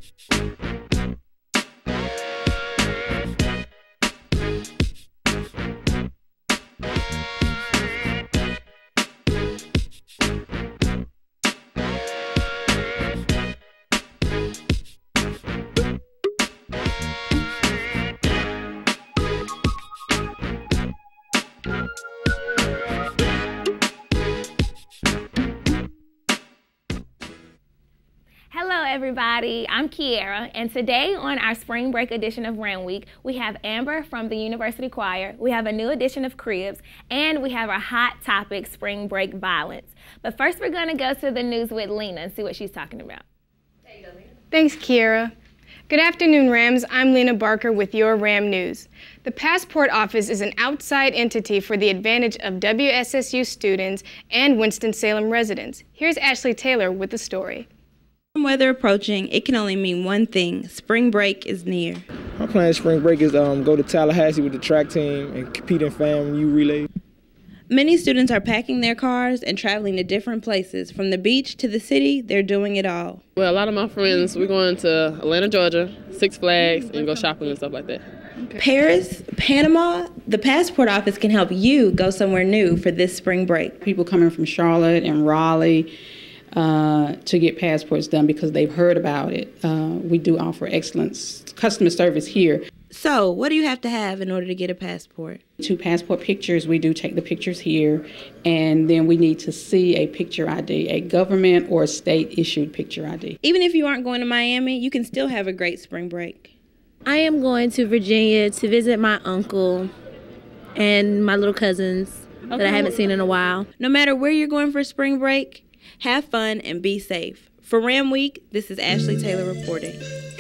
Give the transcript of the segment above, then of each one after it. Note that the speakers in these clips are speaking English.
Hello everybody, I'm Kiara, and today on our spring break edition of Ram Week, we have Amber from the University Choir, we have a new edition of Cribs, and we have our hot topic, spring break violence. But first we're going to go to the news with Lena and see what she's talking about. There you go, Lena. Thanks, Kiara. Good afternoon, Rams. I'm Lena Barker with your Ram News. The Passport Office is an outside entity for the advantage of WSSU students and Winston-Salem residents. Here's Ashley Taylor with the story. Weather approaching, it can only mean one thing: spring break is near. My plan of spring break is go to Tallahassee with the track team and compete in FAMU relay. Many students are packing their cars and traveling to different places. From the beach to the city, they're doing it all. Well, a lot of my friends, we're going to Atlanta, Georgia, Six Flags, and go shopping and stuff like that. Paris, Panama, the Passport Office can help you go somewhere new for this spring break. People coming from Charlotte and Raleigh to get passports done because they've heard about it. We do offer excellent customer service here. So, what do you have to have in order to get a passport? 2 passport pictures. We do take the pictures here, and then we need to see a picture ID, a government or state-issued picture ID. Even if you aren't going to Miami, you can still have a great spring break. I am going to Virginia to visit my uncle and my little cousins that I haven't seen in a while. No matter where you're going for spring break, have fun and be safe. For Ram Week, this is Ashley Taylor reporting.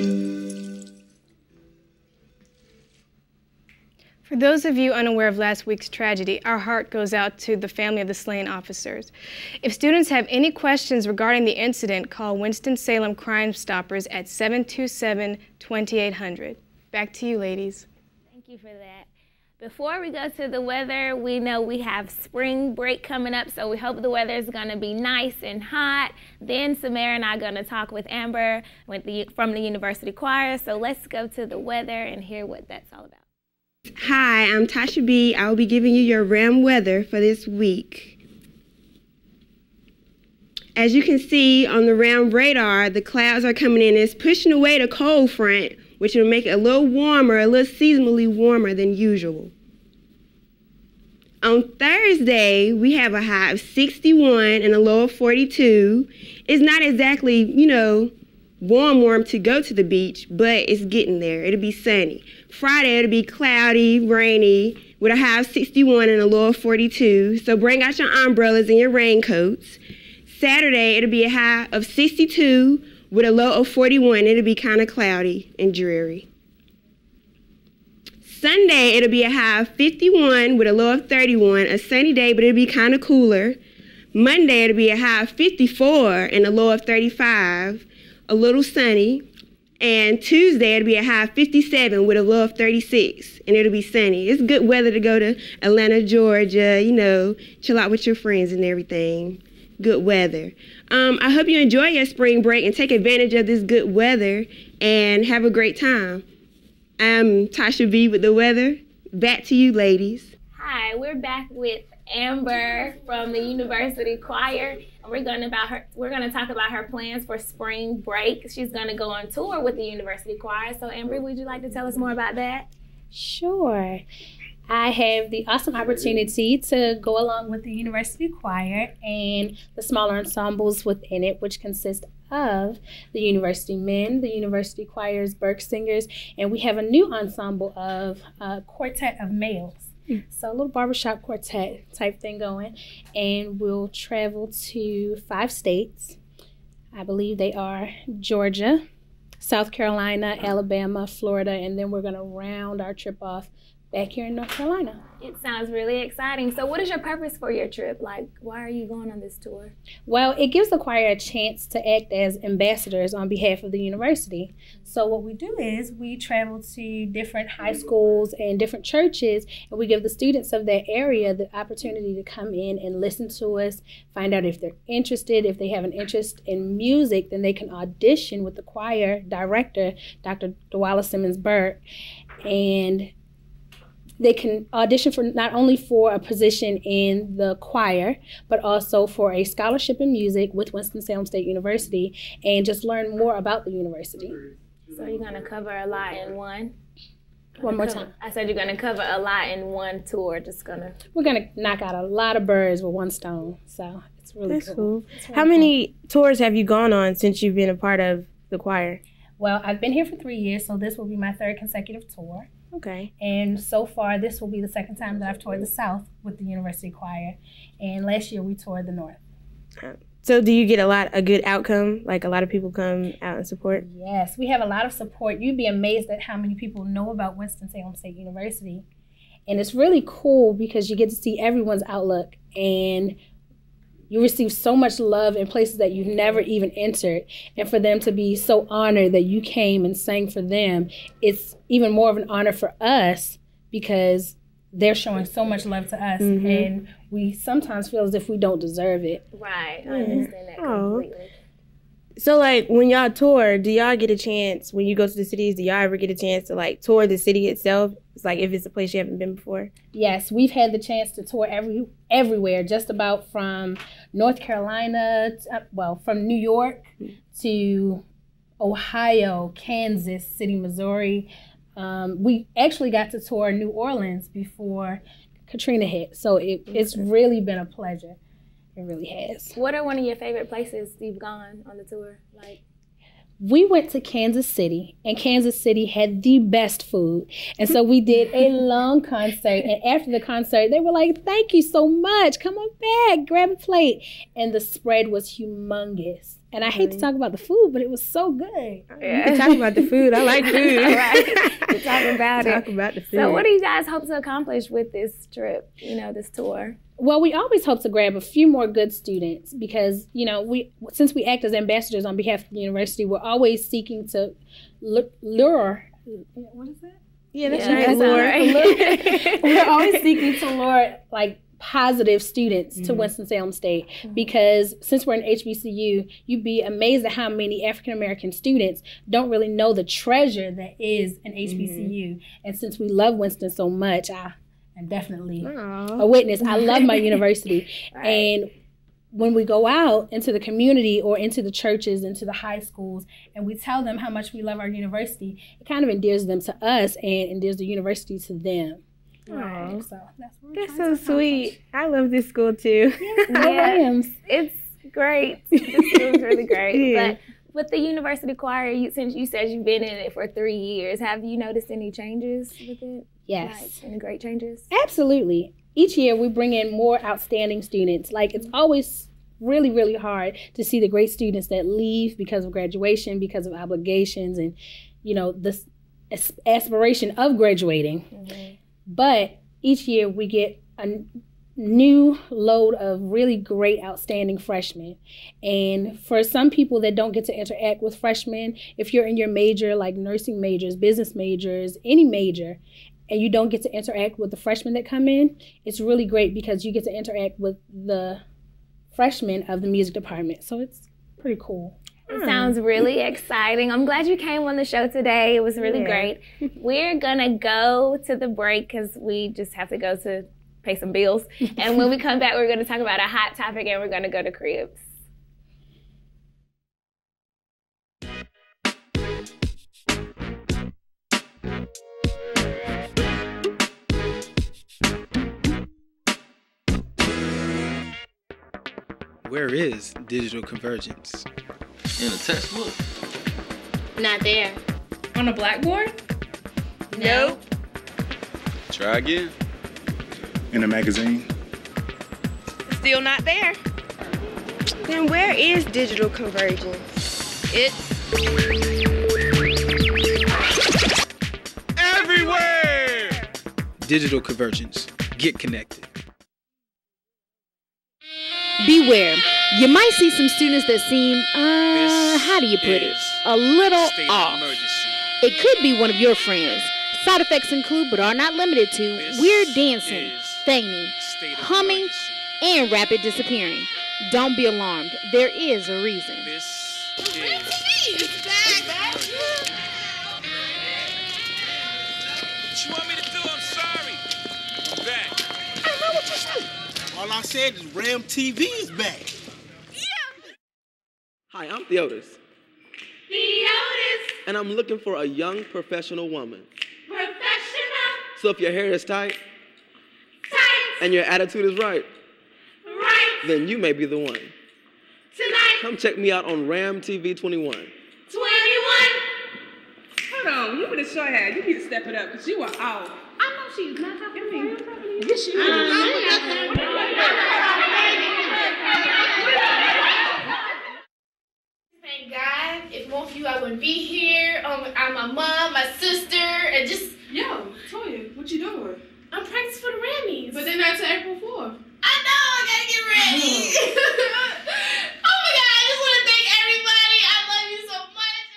For those of you unaware of last week's tragedy, our heart goes out to the family of the slain officers. If students have any questions regarding the incident, call Winston-Salem Crime Stoppers at 727-2800. Back to you, ladies. Thank you for that. Before we go to the weather, we know we have spring break coming up, so we hope the weather is going to be nice and hot. Then Samara and I are going to talk with Amber from the University Choir, so let's go to the weather and hear what that's all about. Hi, I'm Tasha B. I will be giving you your RAM weather for this week. As you can see on the RAM radar, the clouds are coming in. It's pushing away the cold front, which will make it a little warmer, a little seasonally warmer than usual. On Thursday, we have a high of 61 and a low of 42. It's not exactly, warm to go to the beach, but it's getting there. It'll be sunny. Friday, it'll be cloudy, rainy, with a high of 61 and a low of 42. So bring out your umbrellas and your raincoats. Saturday, it'll be a high of 62 with a low of 41. It'll be kind of cloudy and dreary. Sunday, it'll be a high of 51 with a low of 31. A sunny day, but it'll be kind of cooler. Monday, it'll be a high of 54 and a low of 35. A little sunny. And Tuesday, it'll be a high of 57 with a low of 36, and it'll be sunny. It's good weather to go to Atlanta, Georgia, chill out with your friends and everything. Good weather. I hope you enjoy your spring break and take advantage of this good weather and have a great time. I'm Tasha B with the weather. Back to you, ladies. Hi, we're back with Amber from the University Choir. We're going to talk about her plans for spring break. She's going to go on tour with the University Choir. So Amber, would you like to tell us more about that? Sure. I have the awesome opportunity to go along with the University Choir and the smaller ensembles within it, which consist of the University Men, the University Choir's Burke Singers, and we have a new ensemble of a quartet of males. So a little barbershop quartet type thing going, and we'll travel to 5 states. I believe they are Georgia, South Carolina, Alabama, Florida, and then we're going to round our trip off back here in North Carolina. It sounds really exciting. So what is your purpose for your trip? Like, why are you going on this tour? Well, it gives the choir a chance to act as ambassadors on behalf of the university. So what we do is we travel to different high schools and different churches, and we give the students of that area the opportunity to come in and listen to us, find out if they're interested. If they have an interest in music, then they can audition with the choir director, Dr. Dwala Simmons-Burke, and they can audition for not only for a position in the choir, but also for a scholarship in music with Winston-Salem State University and just learn more about the university. So you're going to cover a lot in one? One more time. I said you're going to cover a lot in one tour. We're going to knock out a lot of birds with one stone. So it's really cool. That's cool. How many tours have you gone on since you've been a part of the choir? Well, I've been here for 3 years, so this will be my third consecutive tour. Okay. And so far, this will be the second time that I've toured the South with the University Choir. And last year, we toured the North. So do you get a good outcome? Like a lot of people come out and support? Yes, we have a lot of support. You'd be amazed at how many people know about Winston-Salem State University. And it's really cool because you get to see everyone's outlook, and you receive so much love in places that you've never even entered. And for them to be so honored that you came and sang for them, it's even more of an honor for us because they're showing so much love to us. Mm-hmm. And we sometimes feel as if we don't deserve it. Right. I understand that completely. So, like, when y'all tour, do y'all get a chance, when you go to the cities, do y'all ever get a chance to, like, tour the city itself? It's like if it's a place you haven't been before? Yes, we've had the chance to tour everywhere, just about from North Carolina, from New York to Ohio, Kansas City, Missouri. We actually got to tour New Orleans before Katrina hit, so it's really been a pleasure. It really has. What are one of your favorite places you've gone on the tour? We went to Kansas City, and Kansas City had the best food. And so we did a long concert, and after the concert, they were like, "Thank you so much. Come on back, grab a plate." And the spread was humongous. And I hate to talk about the food, but it was so good. Yeah. You can talk about the food. I like food. All right. Talk about it. Talk about the food. So what do you guys hope to accomplish with this trip, this tour? Well, we always hope to grab a few more good students because, since we act as ambassadors on behalf of the university, we're always seeking to lure. What is that? Yeah, that's right. Lure. We're always seeking to lure, positive students to Winston-Salem State because since we're an HBCU, you'd be amazed at how many African-American students don't really know the treasure that is an HBCU. And since we love Winston so much, I'm definitely a witness. I love my university. Right. And when we go out into the community or into the churches, into the high schools, and we tell them how much we love our university, it kind of endears them to us and endears the university to them. Right. So that's so sweet. I love this school too. Yeah, it's great. This school's really great. Yeah. But with the university choir, since you said you've been in it for 3 years, have you noticed any changes with it? Yes. Any great changes? Absolutely. Each year we bring in more outstanding students. It's always really, really hard to see the great students that leave because of graduation, because of obligations, and, this aspiration of graduating. Mm-hmm. But each year we get a new load of really great, outstanding freshmen. And for some people that don't get to interact with freshmen, if you're in your major, like nursing majors, business majors, any major, and you don't get to interact with the freshmen that come in, it's really great because you get to interact with the freshmen of the music department. So it's pretty cool. It sounds really exciting. I'm glad you came on the show today. It was really great. We're going to go to the break because we just have to go to pay some bills. And when we come back, we're going to talk about a hot topic and we're going to go to cribs. Where is digital convergence? In a textbook? Not there. On a blackboard? Nope. Try again. In a magazine? Still not there. Then where is digital convergence? It's everywhere! Digital convergence. Get connected. Beware, you might see some students that seem, how do you put it, a little off. It could be one of your friends. Side effects include, but are not limited to, weird dancing, feigning, humming, and rapid disappearing. Don't be alarmed. There is a reason. It's back. What you want me to do? I'm sorry. I'm back. I know what you said. All I said is Ram TV is back. Hi, I'm Theotis. Theotis. And I'm looking for a young professional woman. Professional. So if your hair is tight, Tight. and your attitude is right, Right. then you may be the one. Tonight. Come check me out on Ram TV 21. 21. Hold on, you with a short hair, you need to step it up, because you are off. I know she's not talking to me. Yes, she is. Thank God. If more of you, I wouldn't be here. I'm my mom, my sister, and just... Yo, Toya, what you doing? I'm practicing for the Grammys. But they're not till April 4th. I know, I gotta get ready. Oh my God, I just want to thank everybody. I love you so much.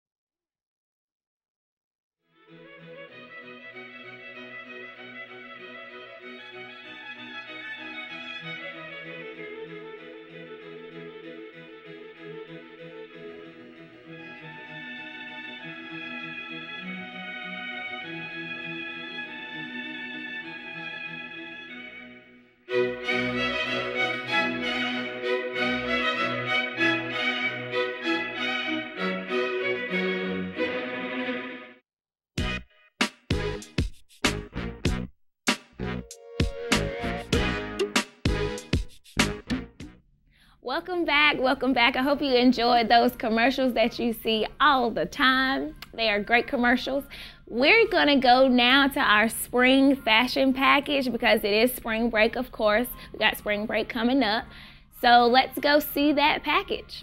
Welcome back, welcome back. I hope you enjoyed those commercials that you see all the time. They are great commercials. We're gonna go now to our spring fashion package because it is spring break, of course. We got spring break coming up. So let's go see that package.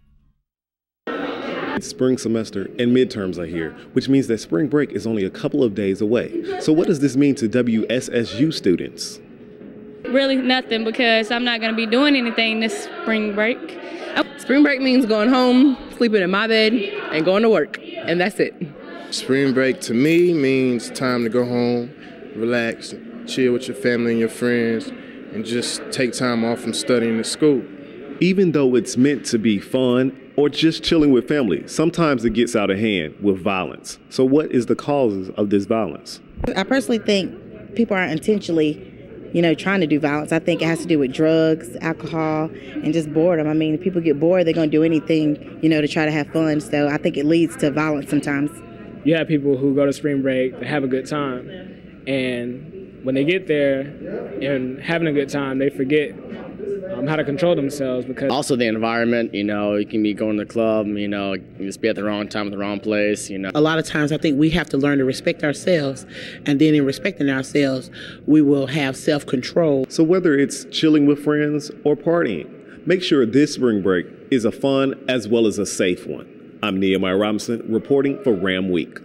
It's spring semester and midterms are here, which means that spring break is only a couple of days away. So what does this mean to WSSU students? Really nothing, because I'm not going to be doing anything this spring break. Spring break means going home, sleeping in my bed, and going to work, and that's it. Spring break to me means time to go home, relax, chill with your family and your friends, and just take time off from studying at school. Even though it's meant to be fun or just chilling with family, sometimes it gets out of hand with violence. So what is the causes of this violence? I personally think people are intentionally trying to do violence. I think it has to do with drugs, alcohol, and just boredom. I mean, if people get bored, they're going to do anything, to try to have fun. So I think it leads to violence sometimes. You have people who go to spring break, they have a good time, and when they get there and having a good time, they forget how to control themselves. Because also the environment, you can be going to the club, you just be at the wrong time at the wrong place, A lot of times I think we have to learn to respect ourselves, and then in respecting ourselves, we will have self-control. So whether it's chilling with friends or partying, make sure this spring break is a fun as well as a safe one. I'm Nehemiah Robinson reporting for Ram Week.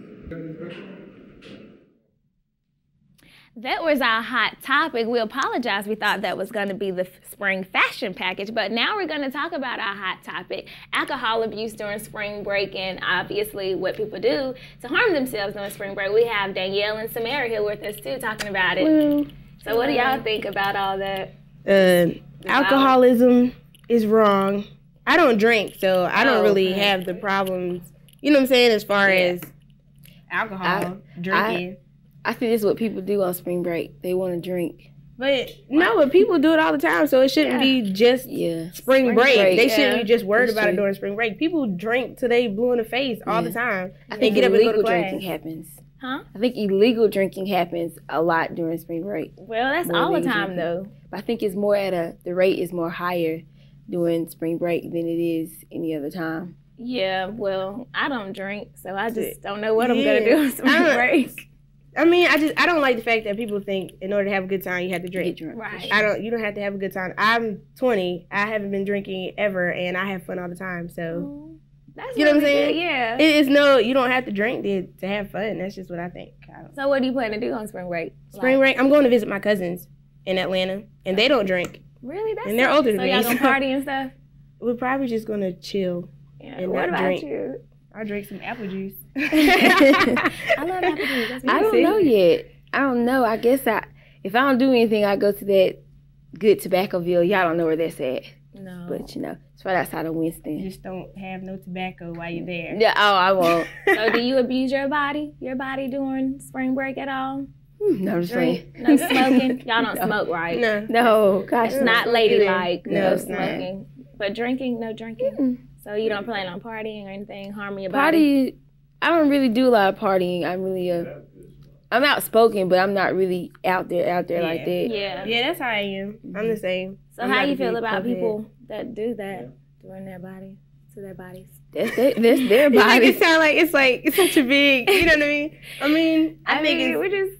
That was our hot topic. We apologize. We thought that was going to be the spring fashion package, but now we're going to talk about our hot topic, alcohol abuse during spring break, and obviously what people do to harm themselves during spring break. We have Danielle and Samara here with us too talking about it. Well, so what do y'all think about all that? Alcoholism is wrong. I don't drink, so I don't really have the problems, you know what I'm saying, as far as alcohol, drinking. I think this is what people do on spring break. They want to drink. But people do it all the time, so it shouldn't be just spring break. They shouldn't be just worried about it during spring break. People drink till they blue in the face all the time. I think get up and go to illegal class. drinking happens. Huh? I think illegal drinking happens a lot during spring break. Well, that's all the time though. But I think it's more the rate is more higher during spring break than it is any other time. Yeah, well, I don't drink, so I just don't know what I'm gonna do on spring break. I mean, I don't like the fact that people think in order to have a good time you have to drink. Right. You don't have to have a good time. I'm 20. I haven't been drinking ever, and I have fun all the time. So That's You know what I'm really saying? good, yeah. It's no, you don't have to drink to have fun. That's just what I think. So what do you plan to do on spring break? Spring break, I'm going to visit my cousins in Atlanta, and they don't drink. Really? That's and they're older than me. So y'all gonna party and stuff? We're probably just gonna chill and what not about drink. you? I'll drink some apple juice. I love apple juice. That's I don't know yet. I don't know. I guess if I don't do anything, I go to that good Tobaccoville. Y'all don't know where that's at. No. But it's right outside of Winston. Just don't have no tobacco while you're there. Yeah. Oh, I won't. So do you abuse your body during spring break at all? No, I'm just saying. No smoking. Y'all don't smoke, right? No. Gosh, it's not ladylike. No smoking. But drinking, no drinking. So you don't plan on partying or anything, harming your body? I don't really do a lot of partying. I'm really I'm outspoken, but I'm not really out there like that. Yeah. Yeah, that's how I am. I'm the same. So how you feel about people that do that during their bodies, to their bodies? That's their body. You make it sound like it's such a big, you know what I mean? I think we're just.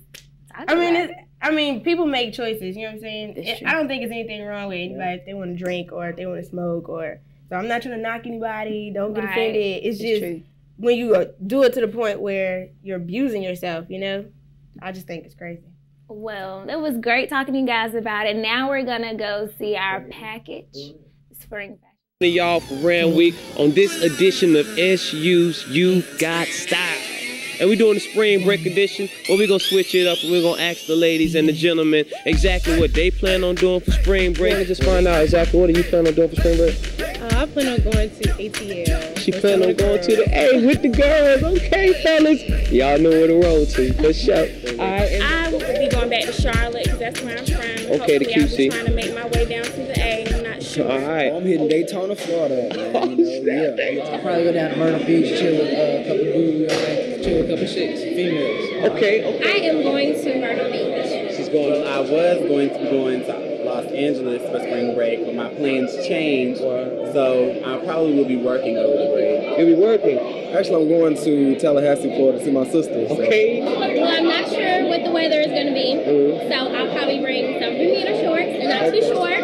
I mean, people make choices. You know what I'm saying? I don't think there's anything wrong with anybody if they want to drink or if they want to smoke or. So I'm not trying to knock anybody. Don't get offended. It's just true. When you do it to the point where you're abusing yourself. You know, I just think it's crazy. Well, it was great talking to you guys about it. Now we're gonna go see our package, spring fashion. Y'all for Ram Week on this edition of SU's You've Got Style. And we're doing the spring break edition, but we're going to switch it up and we're going to ask the ladies and the gentlemen exactly what they plan on doing for spring break. And just find out exactly what do you plan on doing for spring break? I plan on going to ATL. She plan on going to the A with the girls. Okay, fellas. Y'all know where to roll to. Let's show. All right. I will be going back to Charlotte because that's where I'm from. Okay, the QC. I'm trying to make my way down to the A. I'm not sure. All right. I'm hitting Daytona, Florida, man. I'll probably go down to Myrtle Beach, chill with a couple dudes, chill with a couple chicks, females. Okay. I am going to Myrtle Beach. She's going. I was going to be going to Los Angeles for spring break, but my plans changed, so I probably will be working over the break. You'll be working? Actually, I'm going to Tallahassee, Florida to see my sister. So. Okay. Well, I'm not sure what the weather is going to be, so I'll probably bring some Bermuda shorts. They're not too short.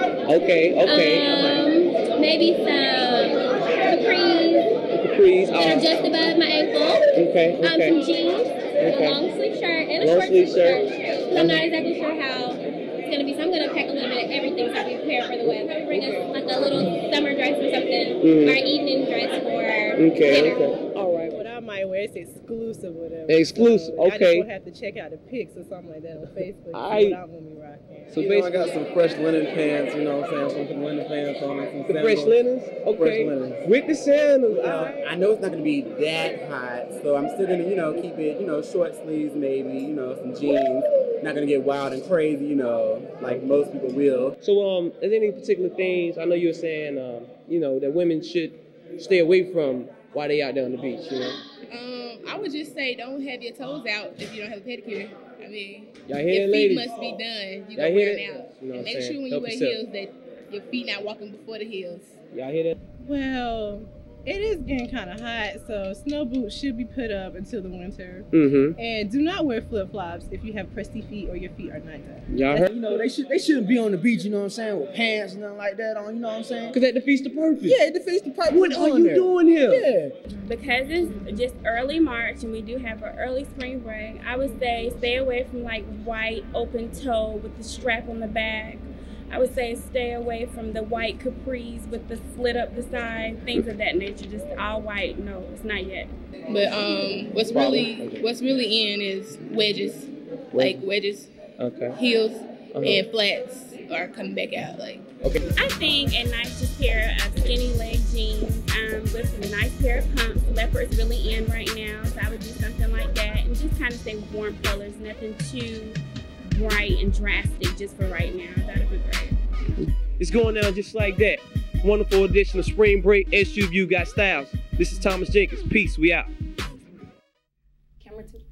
Okay. Maybe some capris. They're just above my ankle. Okay. Some jeans, a long sleeve shirt, and a short sleeve shirt. I'm not exactly sure how it's going to be, so I'm going to pack a little bit of everything so I can prepare for the weather. Probably bring us like a little summer dress or something, or an evening dress for dinner. Okay. All right. What I might wear is exclusive or whatever. Exclusive, so okay. I just will have to check out the pics or something like that on Facebook. What I'm going to be rocking. So I got some fresh linen pants, you know what I'm saying? Some linen pants on and some The sandals. fresh linens? Okay. Fresh linens. With the sandals. I know it's not going to be that hot, so I'm still going to, keep it, short sleeves maybe, some jeans. Not going to get wild and crazy, like most people will. So, is there any particular things, I know you were saying, that women should stay away from while they out there on the beach, I would just say don't have your toes out if you don't have a pedicure. I mean, y'all hear your that, feet ladies? must be done. You Y'all go hear wear that? them out. You know what And I'm make saying? sure when Help you wear yourself. heels that your feet not walking before the heels. Y'all hear that? Well, it is getting kind of hot, so snow boots should be put up until the winter. Mm-hmm. And do not wear flip-flops if you have crusty feet or your feet are not done. Y'all heard? They shouldn't be on the beach, you know what I'm saying, with pants and nothing like that on, you know what I'm saying? Because that defeats the purpose. Yeah, it defeats the purpose. What are you doing here? Yeah. Because it's just early March and we do have an early spring break, I would say stay away from like white open toe with the strap on the back. I would say stay away from the white capris with the slit up the side, things of that nature. Just all white. No, it's not yet. But what's really in is wedges, like wedges, okay, heels, and flats are coming back out. Like okay. I think a nice just pair of skinny leg jeans with a nice pair of pumps. Leopard's really in right now, so I would do something like that and just kind of stay warm colors, nothing too bright and drastic just for right now. That would be great. It's going down just like that. Wonderful edition of Spring Break. SU Got Styles. This is Thomas Jenkins. Peace. We out. Camera 2.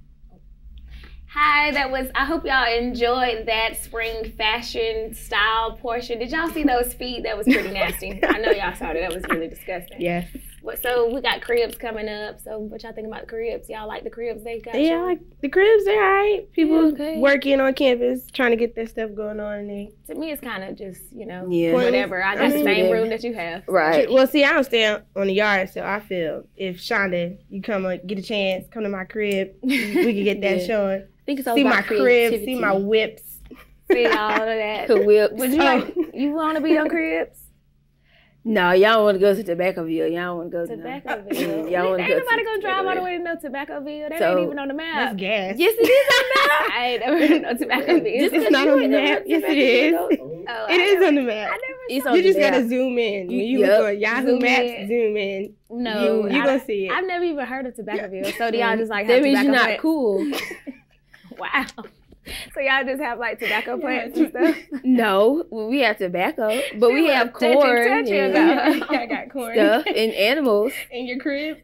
Hi, I hope y'all enjoyed that spring fashion style portion. Did y'all see those feet? That was pretty nasty. I know y'all saw that. That was really disgusting. Yes. So we got cribs coming up. So what y'all think about the cribs? Y'all like the cribs they got? Yeah, like the cribs, they're all right. People okay. working on campus, trying to get that stuff going on. And to me, it's kind of just, Yeah. whatever. I got the same room that you have. Right. Well, see, I don't stay on the yard, so I feel if Shonda, you get a chance, come to my crib, we can get that showing. I think it's all see about my crib, see my whips. See all of that. Whips. Would you you want to be on cribs? No, y'all want to go to Tobaccoville. Y'all want to go to Tobaccoville. Y'all want to Ain't go nobody to gonna drive all the way to no Tobaccoville. That So, ain't even on the map. That's gas. Yes, it is on the map. I ain't never heard no Tobaccoville. Just it's not on the map. Yes, it is. It is on the map. You just gotta zoom in. When you look on Yahoo Maps, zoom in. No, you gonna see it. I've never even heard of Tobaccoville. So do y'all just like That have means you're tobacco not plants? cool. Wow. So y'all just have like tobacco plants and stuff? No, we have tobacco, but we have corn touchy and I got corn stuff and animals. in your crib.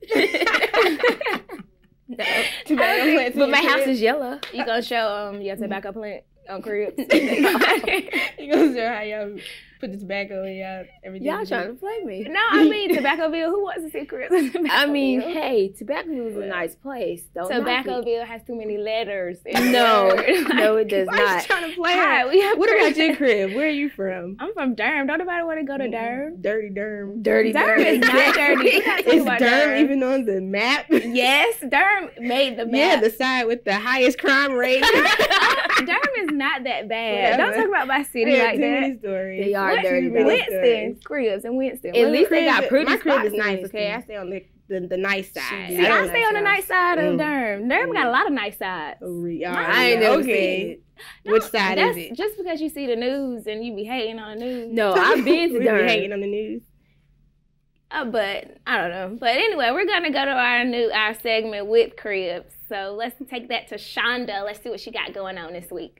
No, Tobacco plants. but my house is yellow. You gonna show your tobacco plant on cribs? You gonna show how y'all put the tobacco in y'all everything. Y'all trying to play me? No, I mean Tobaccoville. Who wants to see cribs? I mean, hey, Tobaccoville is a nice place. Don't knock it. Tobaccoville has too many letters. in No, the word. no, it does Why not. you trying to play Hi, her? we have What cribs. about your crib? Where are you from? I'm from Durham. Don't nobody want to go to Durham. Dirty Durham. Dirty Durham is not dirty. We're not talking Is about Durham even on the map? Yes, Durham made the map. Yeah, the side with the highest crime rate. Durham is not that bad. Don't talk about my city like that. Stories. They are What? dirty. Winston, cribs in Winston. At least they got pretty My crib spots is in nice, Winston. okay? I stay on the nice side. See, I stay on the nice side of Durham. Durham got a lot of nice sides. I ain't never seen it. Which side is it? Just because you see the news and you be hating on the news. No, I've been to We be Durham. hating on the news. But I don't know. But anyway, we're gonna go to our segment with cribs. So let's take that to Shonda. Let's see what she got going on this week.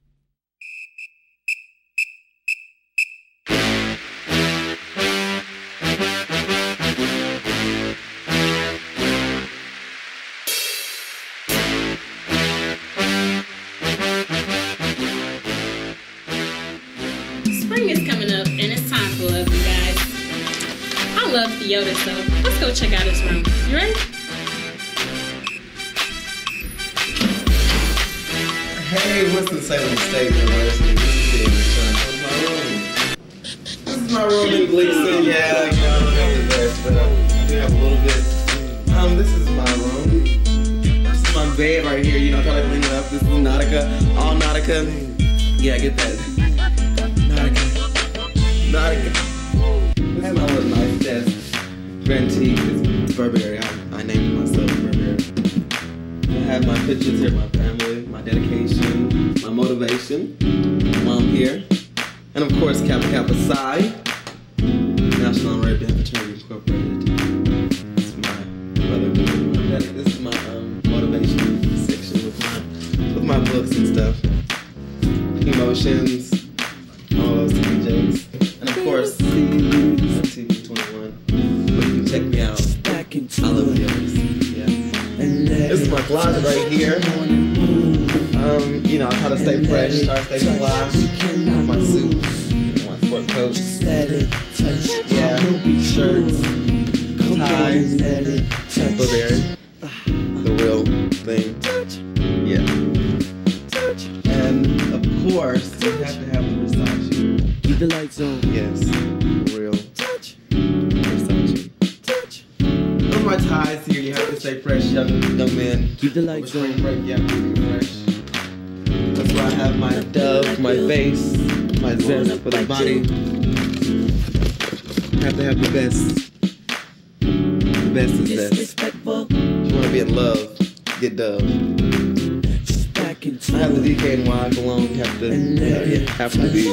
Spring is coming up and it's time for love, you guys. I love Theota, so let's go check out his room. You ready? Hey, Winston-Salem State University. This is my room in Gleason. Yeah, you know, I don't have the best, but we have a little bit. This is my room. This is my bed right here. You know, try to clean it up. This is Nautica. All Nautica. Yeah, get that. Nautica. This is my little nice desk. Venti is Burberry. I named it myself Burberry. I have my pictures here, my family, my dedication, my motivation, mom here, and of course Kappa Kappa Psi, National Arabian Fraternity Incorporated. This is my brother, my daddy. This is my motivation section with my books and stuff, emotions, all those TVJs, and of course TV 21. But you can check me out. I love videos. Yeah. This is my closet right here. You know, I try to stay fresh, try to stay fly. My suit, my sport coats. Yeah, shirts, ties, Burberry, the real thing. Yeah. And of course, you have to have the Versace. Keep the lights on. Yes, real Versace. Those are my ties here. You have to stay fresh, young men. Keep the lights on. Spring break, yeah, keep it fresh. That's why I have my Dove, my face, my zest for the body. Have to have the best. The best is best. If you want to be in love, get Dove. I have the DKNY cologne. Have to be.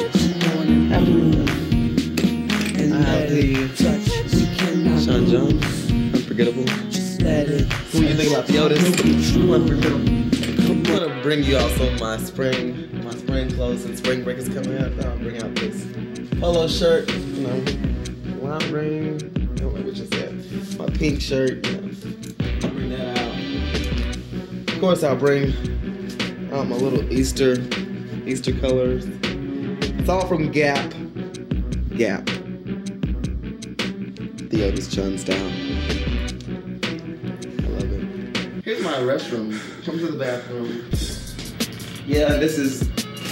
I have the Sean Jones, Unforgettable. Who you think about the Otis? Unforgettable. I'm gonna bring you out some of my spring clothes, and spring break is coming up. I'll bring out this polo shirt, you know, lime green. I don't know what you said. My pink shirt, you know. I'll bring that out. Of course, I'll bring out my little Easter colors. It's all from Gap. The Otis Chun style. Here's my restroom. Come to the bathroom. Yeah, this is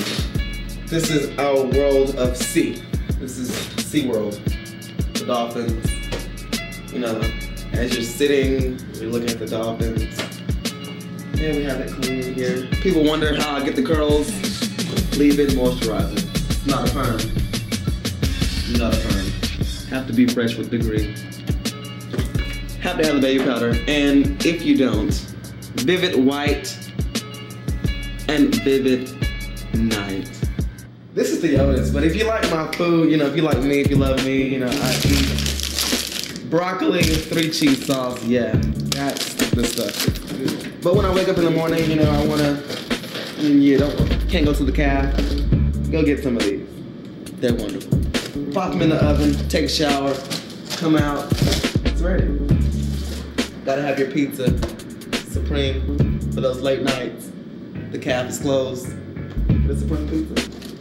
our world of sea. This is Sea World. The dolphins. You know, as you're sitting, you're looking at the dolphins. Yeah, we have it clean here. People wonder how I get the curls. Leave-in moisturizer. Not a perm. Not a perm. Have to be fresh with degree. Have to have the baby powder. And if you don't, Vivid White and Vivid Night. This is the Otis, but if you like my food, you know, if you like me, if you love me, you know, I eat broccoli, 3 cheese sauce. Yeah, that's the stuff. But when I wake up in the morning, you know, I wanna, can't go to the caf. Go get some of these. They're wonderful. Pop them in the oven, take a shower, come out, it's ready. Gotta have your pizza, Supreme, for those late nights. The caf is closed. The Supreme pizza.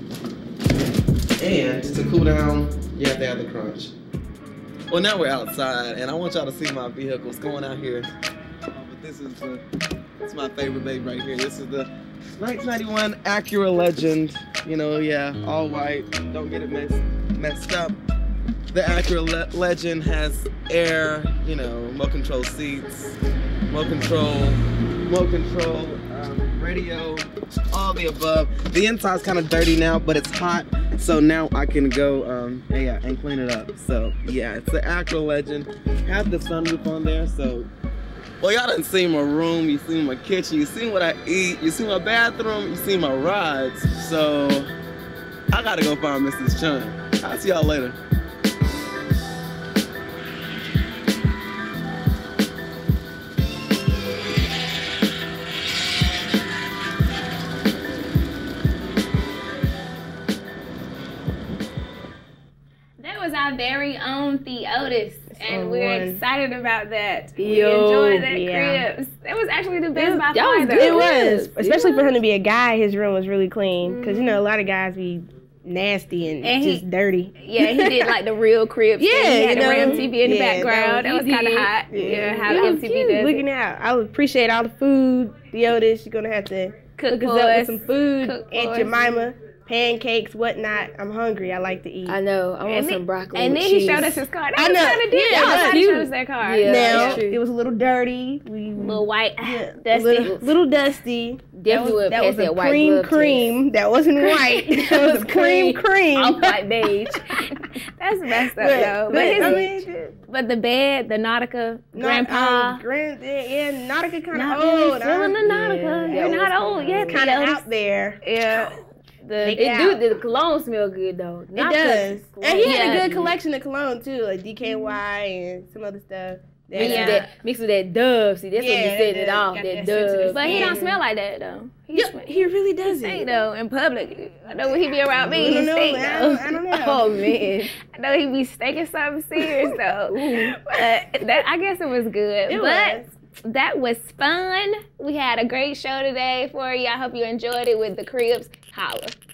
And to cool down, you have to have the crunch. Well, now we're outside, and I want y'all to see my vehicles going out here. But this is my favorite baby right here. This is the 1991 Acura Legend. You know, yeah, all white. Don't get it messed up. The Acura Legend has air, you know, remote control seats, remote control, radio, all the above. The inside's kind of dirty now, but it's hot, so now I can go and clean it up. So yeah, it's the Acura Legend. Have the sunroof on there, so. Well, y'all done seen my room, you seen my kitchen, you seen what I eat, you seen my bathroom, you seen my rides. So I gotta go find Mrs. Chun. I'll see y'all later. Was our very own Theotis, and we're excited about that. We Yo, enjoyed that cribs. That was actually the best by far. It was, especially for him to be a guy. His room was really clean because you know a lot of guys be nasty and just dirty. Yeah, he did like the real cribs. Yeah, he had the Ram TV in the background. That was kind of hot. Yeah, how MTV does looking out. I would appreciate all the food. Theotis, you're gonna have to cook us up with some food. Aunt Jemima. Pancakes, whatnot. I'm hungry. I like to eat. I know. I want some broccoli. And then he showed us his car. I know. He showed us that car. Yeah, now it was a little dirty. Little white, dusty. Little dusty. Definitely that was a cream. That wasn't white. That was cream. Off-white beige. That's messed up though. But the bed, the Nautica, Grandpa. Nautica kind of old. Really feeling the Nautica. You're not old yet. Kind of out there. Yeah. The cologne smell good though. It does. And he had a good collection of cologne too, like DKY and some other stuff. Mixed with that Dove. See, that's what you said it off. That Dove. But he don't smell like that though. He really doesn't. Stink though in public. I know when he be around me, he stink though. I don't know. Oh man, I know he be stinking something serious though. But I guess it was good. That was fun. We had a great show today for you. I hope you enjoyed it with the cribs. Holla.